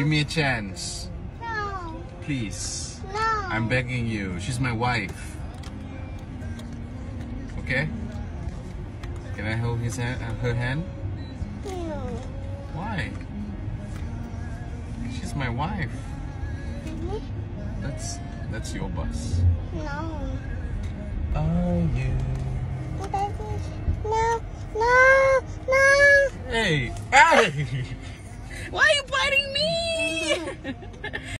me a chance. No. Please. No. I'm begging you. She's my wife. Okay? Can I hold his hand, her hand? No. Why? She's my wife. Mhm. That's your bus. No. Are you? No. No. No. Hey! Hey! Why are you biting me?